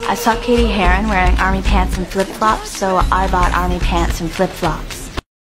I saw Katie Heron wearing army pants and flip-flops, so I bought army pants and flip-flops.